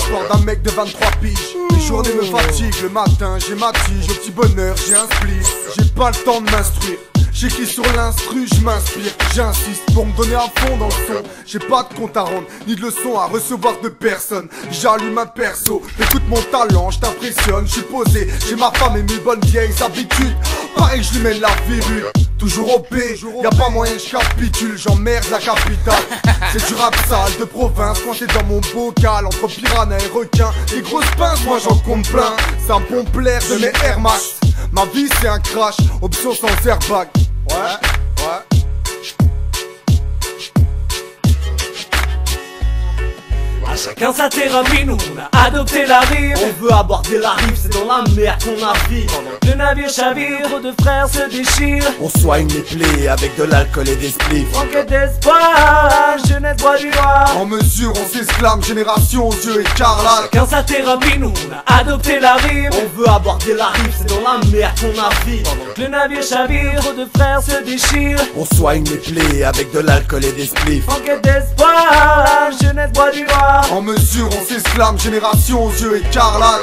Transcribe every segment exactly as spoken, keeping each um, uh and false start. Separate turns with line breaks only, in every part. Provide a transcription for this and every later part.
l'histoire d'un mec de vingt-trois piges. Les journées me fatiguent, le matin j'ai ma tige. Au petit bonheur j'ai un split. J'ai pas le temps de m'instruire. J'écris sur l'instru, je m'inspire, j'insiste pour me donner un fond dans le son. J'ai pas de compte à rendre, ni de leçon à recevoir de personne. J'allume un perso, écoute mon talent, je t'impressionne, je suis posé. J'ai ma femme et mes bonnes vieilles habitudes. Pareil que je lui mène la virule. Toujours au P, y'a pas moyen que je capitule, j'emmerde la capitale. C'est du rap sale de province, quand t'es dans mon bocal. Entre piranha et requin, les grosses pinces, moi j'en compte plein. C'est un bon plaire de mes Air Max. Ma vie c'est un crash, option sans airbag. Ouais, ouais.
À chacun sa thérapie, nous on a adopté la rime.
On veut aborder la rive, c'est dans la mer qu'on navigue.
Le navire chavire, trop de frères se déchirent.
On soigne les plaies avec de l'alcool et des spliffs.
En quête d'espoir, jeunesse droit du noir.
En mesure, on s'exclame, génération aux yeux écarlates.
Chacun sa thérapie, nous on a adopté la rime.
On veut aborder la rive, c'est dans la mer qu'on navigue.
Le navire chavire, trop de frères se déchirent.
On soigne les plaies avec de l'alcool et des spliffs.
En quête d'espoir, jeunesse droit du noir.
En mesure, on s'exclame, génération aux yeux écarlates.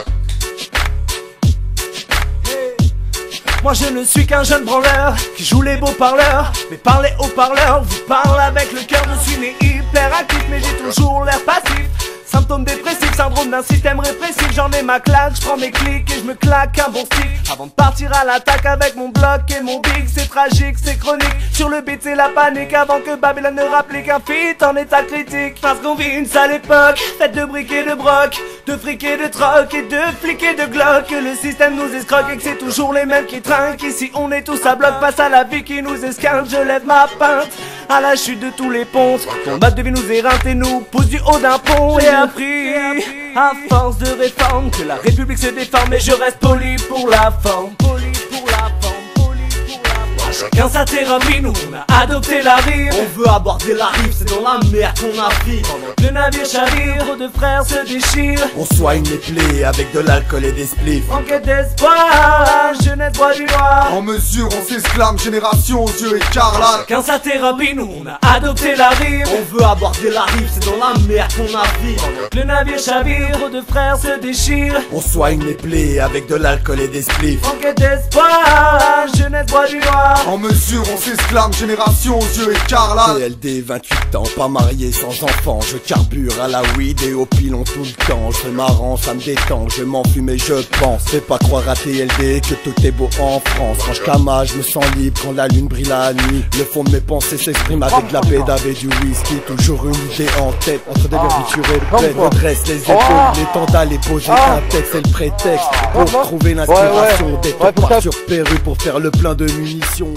Moi je ne suis qu'un jeune branleur qui joue les beaux parleurs. Mais parlez haut parleur, vous parle avec le cœur. Je suis né hyper actif mais j'ai toujours l'air passif. Symptômes dépressifs, syndrome d'un système répressif. J'en ai ma claque, je prends mes clics et je me claque un bon stick. Avant de partir à l'attaque avec mon bloc et mon big. C'est tragique, c'est chronique, sur le beat c'est la panique. Avant que Babylone ne rapplique un feat en état critique. Parce qu'on vit une sale époque, faite de briques et de broc, de fric et de troc et de flics et de glock. Que le système nous escroque et que c'est toujours les mêmes qui trinquent. Ici on est tous à bloc, face à la vie qui nous esquinte. Je lève ma pinte à la chute de tous les ponts. Ton mode de vie nous éreinte et nous pousse du haut d'un pont. J'ai appris, à force de réforme, que la République se déforme. Mais je reste poli pour la forme. Poli pour la forme, poli pour la forme. Chacun sa thérapie, nous on a adopté la rime.
On veut aborder la rive, c'est dans la mer qu'on navigue.
Le navire chavire, trop de frères se déchirent.
On soigne les plaies avec de l'alcool et des spliffs.
En quête d'espoir, jeunesse droit du noir.
En mesure, on s'exclame, génération aux yeux écarlates.
Chacun sa thérapie, nous on a adopté la rime.
On veut aborder la rive, c'est dans la mer qu'on navigue.
Le navire chavire, trop de frères se déchirent.
On soigne les plaies avec de l'alcool et des spliffs.
En quête d'espoir, jeunesse droit du noir.
En mesure, on s'exclame, génération aux yeux écarlates.
P L D, vingt-huit ans, pas marié, sans enfant. Je carbure à la weed et au pilon tout le temps. Je fais marrant, ça me détend, je m'enfume et je pense. Fais pas croire à T L D que tout est beau en France. Quand je camage, je me sens libre quand la lune brille la nuit. Le fond de mes pensées s'exprime avec de la pédave et du whisky. Toujours une idée en tête, entre des verbitures et le bête. Redresse les épaules, les temps d'aller poser un texte. C'est le prétexte pour trouver l'inspiration. D'être pas sur Péru pour faire le plein de munitions.